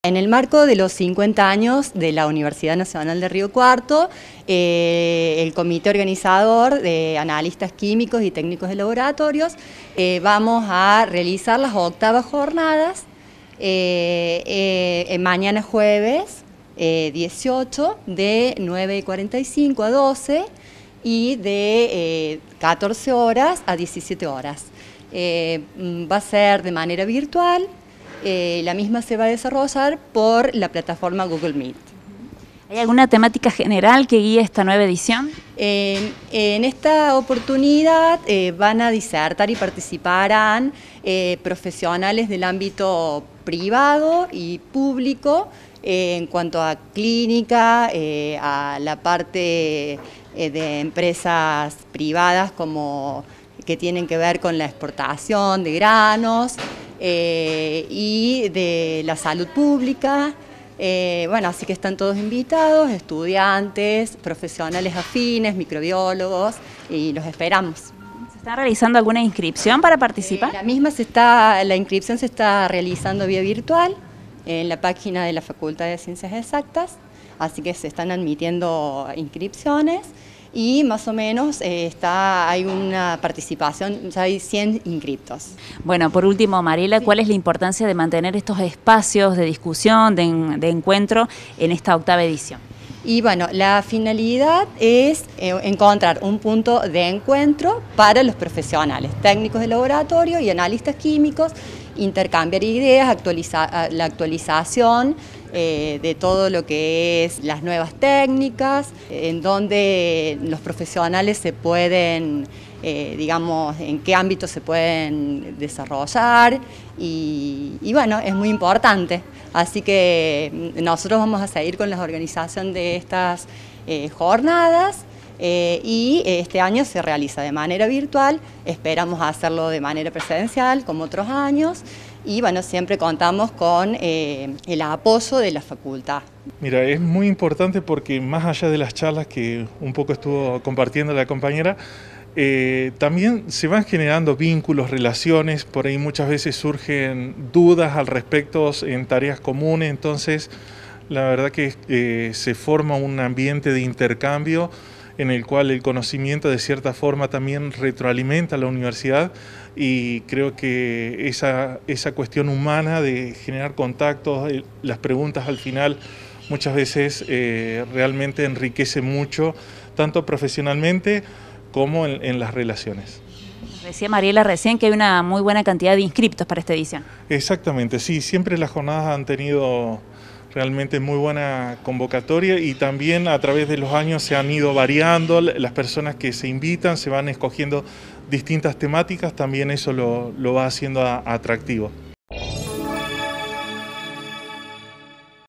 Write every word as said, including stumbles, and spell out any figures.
En el marco de los cincuenta años de la Universidad Nacional de Río Cuarto, eh, el comité organizador de analistas químicos y técnicos de laboratorios eh, vamos a realizar las octavas jornadas eh, eh, mañana jueves eh, dieciocho de nueve y cuarenta y cinco a doce y de eh, catorce horas a diecisiete horas. Eh, va a ser de manera virtual. Eh, la misma se va a desarrollar por la plataforma Google Meet. ¿Hay alguna temática general que guíe esta nueva edición? Eh, en esta oportunidad eh, van a disertar y participarán eh, profesionales del ámbito privado y público eh, en cuanto a clínica, eh, a la parte eh, de empresas privadas como que tienen que ver con la exportación de granos, Eh, y de la salud pública. Eh, bueno, así que están todos invitados, estudiantes, profesionales afines, microbiólogos, y los esperamos. ¿Se está realizando alguna inscripción para participar? Eh, la misma se está, la inscripción se está realizando vía virtual en la página de la Facultad de Ciencias Exactas, así que se están admitiendo inscripciones. Y más o menos eh, está, hay una participación, ya hay cien inscriptos. Bueno, por último, Mariela, ¿cuál es la importancia de mantener estos espacios de discusión, de, de encuentro en esta octava edición? Y bueno, la finalidad es eh, encontrar un punto de encuentro para los profesionales, técnicos de laboratorio y analistas químicos, intercambiar ideas, actualizar la actualización eh, de todo lo que es las nuevas técnicas, en donde los profesionales se pueden, eh, digamos, en qué ámbito se pueden desarrollar y, y bueno, es muy importante. Así que nosotros vamos a seguir con la organización de estas eh, jornadas. Eh, y este año se realiza de manera virtual, esperamos hacerlo de manera presencial como otros años y bueno, siempre contamos con eh, el apoyo de la facultad. Mira, es muy importante porque más allá de las charlas que un poco estuvo compartiendo la compañera, eh, también se van generando vínculos, relaciones, por ahí muchas veces surgen dudas al respecto en tareas comunes, entonces la verdad que eh, se forma un ambiente de intercambio en el cual el conocimiento de cierta forma también retroalimenta a la universidad y creo que esa, esa cuestión humana de generar contactos, las preguntas al final muchas veces eh, realmente enriquece mucho, tanto profesionalmente como en, en las relaciones. Decía Mariela recién que hay una muy buena cantidad de inscriptos para esta edición. Exactamente, sí, siempre las jornadas han tenido realmente muy buena convocatoria y también a través de los años se han ido variando, las personas que se invitan se van escogiendo distintas temáticas, también eso lo, lo va haciendo atractivo.